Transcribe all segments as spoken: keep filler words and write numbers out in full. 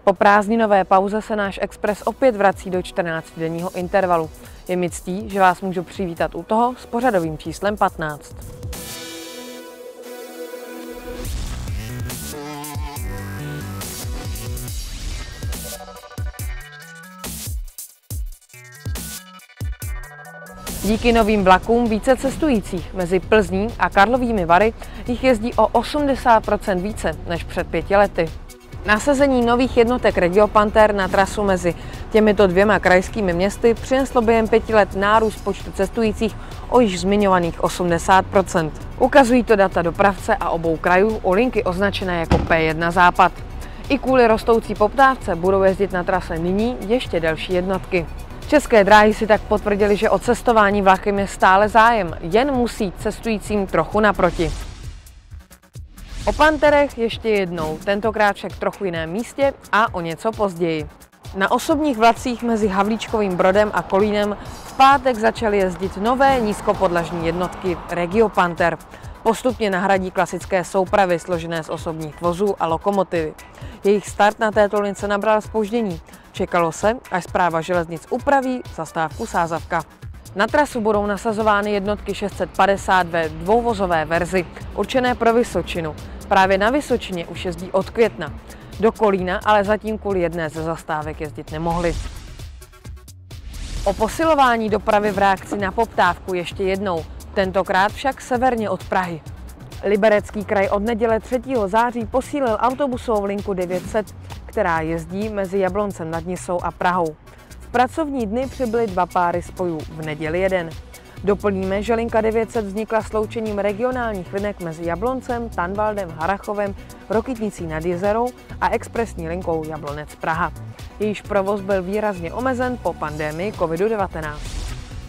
Po prázdninové pauze se náš Express opět vrací do čtrnáctidenního intervalu. Je mi ctí, že vás můžu přivítat u toho s pořadovým číslem patnáct. Díky novým vlakům více cestujících mezi Plzní a Karlovými Vary jich jezdí o osmdesát procent více než před pěti lety. Nasazení nových jednotek Regio-Panther na trasu mezi těmito dvěma krajskými městy přineslo během pěti let nárůst počtu cestujících o již zmiňovaných osmdesát procent. Ukazují to data dopravce a obou krajů u linky označené jako P jedna Západ. I kvůli rostoucí poptávce budou jezdit na trase nyní ještě další jednotky. České dráhy si tak potvrdili, že o cestování vlakem je stále zájem, jen musí cestujícím trochu naproti. O Pantherech ještě jednou, tentokrát však v trochu jiném místě a o něco později. Na osobních vlacích mezi Havlíčkovým Brodem a Kolínem v pátek začaly jezdit nové nízkopodlažní jednotky Regio-Panther. Postupně nahradí klasické soupravy složené z osobních vozů a lokomotivy. Jejich start na této lince nabral zpoždění. Čekalo se, až Správa železnic upraví zastávku Sázavka. Na trasu budou nasazovány jednotky šest set padesát ve dvouvozové verzi, určené pro Vysočinu. Právě na Vysočině už jezdí od května. Do Kolína ale zatím kvůli jedné ze zastávek jezdit nemohli. O posilování dopravy v reakci na poptávku ještě jednou, tentokrát však severně od Prahy. Liberecký kraj od neděle třetího září posílil autobusovou linku devět set, která jezdí mezi Jabloncem nad Nisou a Prahou. V pracovní dny přibyly dva páry spojů, v neděli jeden. Doplníme, že linka devět set vznikla sloučením regionálních linek mezi Jabloncem, Tanvaldem, Harrachovem, Rokytnicí nad Jizerou a expresní linkou Jablonec Praha. Jejíž provoz byl výrazně omezen po pandemii kovidu devatenáct.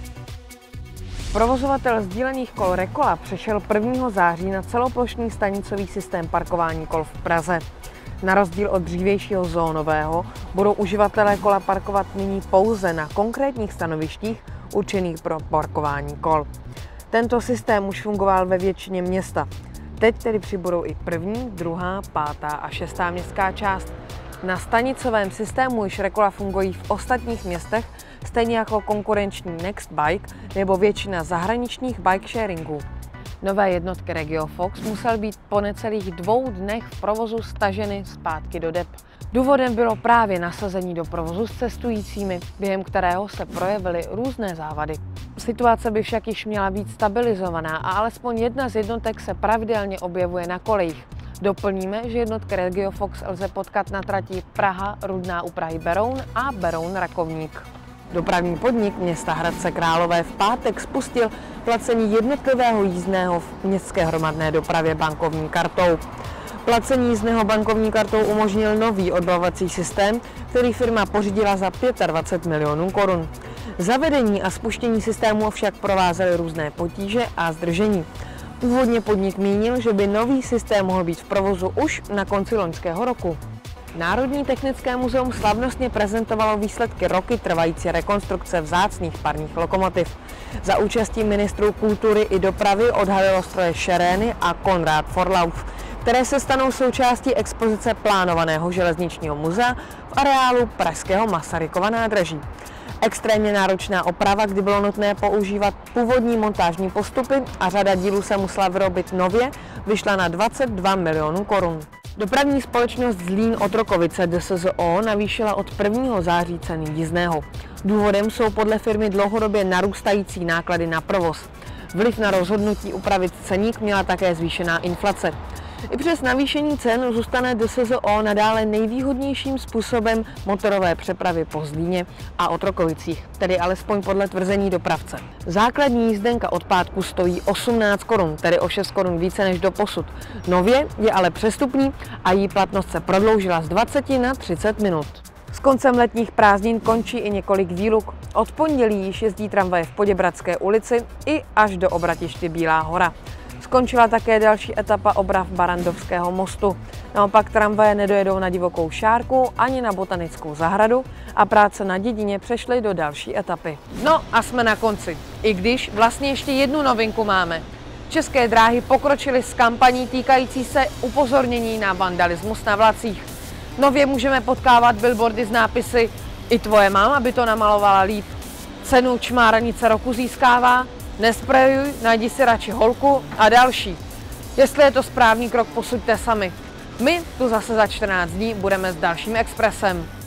Provozovatel sdílených kol Rekola přešel prvního září na celoplošný stanicový systém parkování kol v Praze. Na rozdíl od dřívějšího zónového budou uživatelé kola parkovat nyní pouze na konkrétních stanovištích určených pro parkování kol. Tento systém už fungoval ve většině města. Teď tedy přibudou i první, druhá, pátá a šestá městská část. Na stanicovém systému již Rekola fungují v ostatních městech, stejně jako konkurenční Next Bike nebo většina zahraničních bike sharingů. Nové jednotky RegioFox musel být po necelých dvou dnech v provozu staženy zpátky do dep. Důvodem bylo právě nasazení do provozu s cestujícími, během kterého se projevily různé závady. Situace by však již měla být stabilizovaná a alespoň jedna z jednotek se pravidelně objevuje na kolejích. Doplníme, že jednotky RegioFox lze potkat na trati Praha Rudná u Prahy Beroun a Beroun Rakovník. Dopravní podnik města Hradce Králové v pátek spustil placení jednotlivého jízdného v městské hromadné dopravě bankovní kartou. Placení jízdného bankovní kartou umožnil nový odbavovací systém, který firma pořídila za dvacet pět milionů korun. Zavedení a spuštění systému však provázely různé potíže a zdržení. Původně podnik mínil, že by nový systém mohl být v provozu už na konci loňského roku. Národní technické muzeum slavnostně prezentovalo výsledky roky trvající rekonstrukce vzácných parních lokomotiv. Za účastí ministrů kultury i dopravy odhalilo stroje Šerény a Konrád Forlauf, které se stanou součástí expozice plánovaného železničního muzea v areálu pražského Masarykova nádraží. Extrémně náročná oprava, kdy bylo nutné používat původní montážní postupy a řada dílů se musela vyrobit nově, vyšla na dvacet dva milionů korun. Dopravní společnost Zlín Otrokovice D S Z O navýšila od prvního září ceny jízdného. Důvodem jsou podle firmy dlouhodobě narůstající náklady na provoz. Vliv na rozhodnutí upravit ceník měla také zvýšená inflace. I přes navýšení cen zůstane D S Z O nadále nejvýhodnějším způsobem motorové přepravy po Zlíně a Otrokovicích, tedy alespoň podle tvrzení dopravce. Základní jízdenka od pátku stojí osmnáct korun, tedy o šest korun více než doposud. Nově je ale přestupní a její platnost se prodloužila z dvaceti na třicet minut. S koncem letních prázdnin končí i několik výluk. Od pondělí již jezdí tramvaje v Poděbradské ulici i až do obratiště Bílá hora. Skončila také další etapa oprav Barandovského mostu. Naopak tramvaje nedojedou na Divokou Šárku ani na Botanickou zahradu a práce na Dědině přešly do další etapy. No a jsme na konci. I když vlastně ještě jednu novinku máme. České dráhy pokročily s kampaní týkající se upozornění na vandalismus na vlacích. Nově můžeme potkávat billboardy s nápisy "I tvoje máma by to namalovala líp", "Cenu čmáranice roku získává", "Nesprejuj, najdi si radši holku" a další. Jestli je to správný krok, posuďte sami. My tu zase za čtrnáct dní budeme s dalším Expressem.